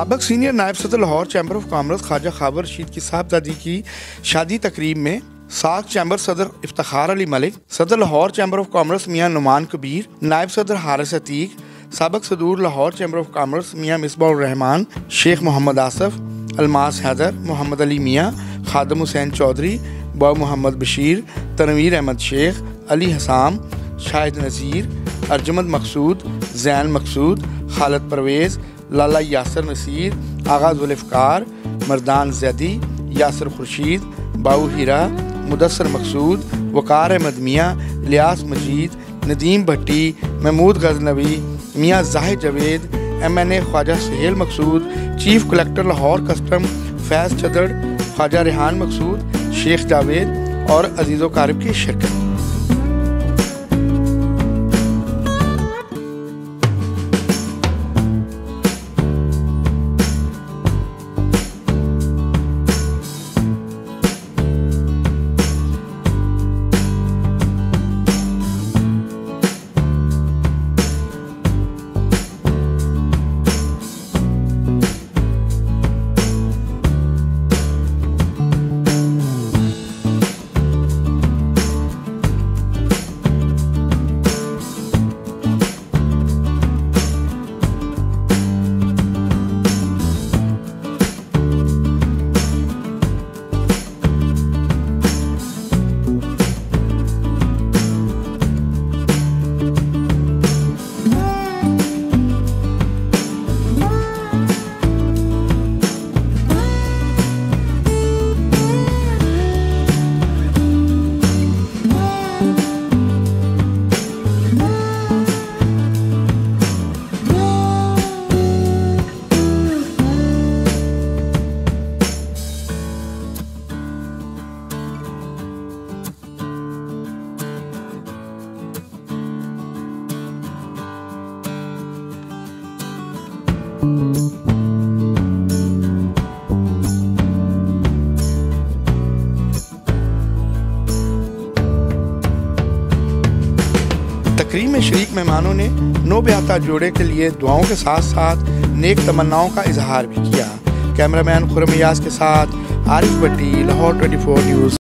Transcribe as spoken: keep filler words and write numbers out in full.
साबिक सीनियर नायब सदर Lahore chamber of commerce Khawaja Khawar Rashid की साहबजादी की शादी तकरीब में साक चैम्बर सदर इफ्तिखार अली मलिक, सदर लाहौर चैम्बर ऑफ कॉमर्स मियाँ नुमान कबीर, नायब सदर हारिस अतीक, साबिक सदूर Lahore chamber of commerce Mian Misbahur Rahman, Sheikh Mohammad Asaf, Almas Haider, Mohammad Ali मियाँ, खादम हुसैन चौधरी, बा मोहम्मद बशीर, तनवीर अहमद शेख, अली हसाम, शाहिद नज़ीर, अर्जमंद मकसूद, जैन मकसूद, खालिद परवेज़, लाला यासर नसीर, आगा जुल्फ़कार, मर्दान जैदी, यासर खुर्शीद, बाऊ हीरा, मुदस्सर मकसूद, वकार अहमद मियाँ, लियास मजीद, नदीम भट्टी, Mahmood Ghaznavi, Mian Zahid Javed, M N A Khawaja Sohail Maqsood, chief collector Lahore custom Faiz Chadhar, Khawaja Rehan Maqsood, Sheikh Javed और अजीज़ो कारब की शिरकत। तकरीब में शरीक मेहमानों ने नो ब्याहता जोड़े के लिए दुआओं के साथ साथ नेक तमन्नाओं का इजहार भी किया। कैमरामैन खुरम यास के साथ आरिफ भट्टी, लाहौर चौबीस न्यूज़।